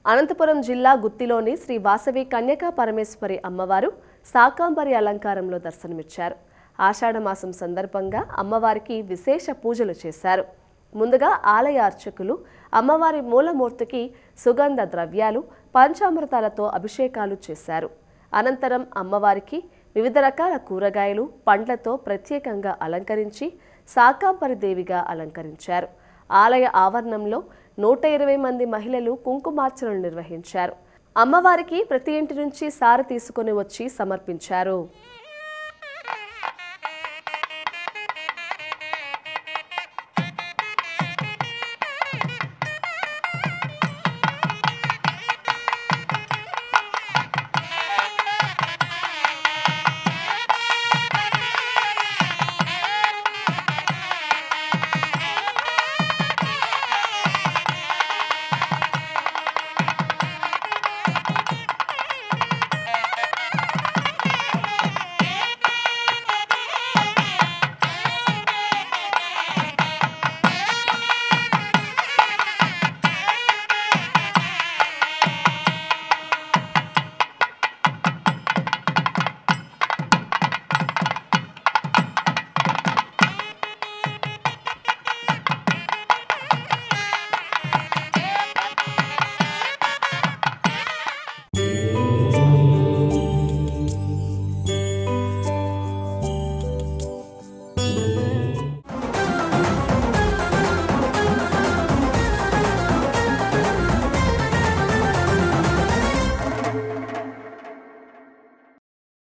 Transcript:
అనంతపురం జిల్లా గుత్తిలోని శ్రీ వాసవి కన్యకా పరమేశ్వరి అమ్మవారు శాకాంబరి అలంకారంలో దర్శనమిచ్చారు. ఆషాఢమాసం సందర్భంగా అమ్మవారికి విశేష పూజలు చేశారు. ముందుగా ఆలయ అర్చకులు అమ్మవారి మూలమూర్తికి సుగంధ ద్రవ్యాలు, పంచామృతాలతో అభిషేకాలు చేశారు. అనంతరం అమ్మవారికి వివిధ రకాల కూరగాయలు, పండ్లతో ప్రత్యేకంగా అలంకరించి శాకాంబరి దేవిగా అలంకరించారు. ఆలయ ఆవరణంలో 120 మంది మహిళలు కుంకుమార్చనలు నిర్వహించారు. అమ్మవారికి ప్రతి ఇంటి నుంచి సారె తీసుకొని వచ్చి సమర్పించారు.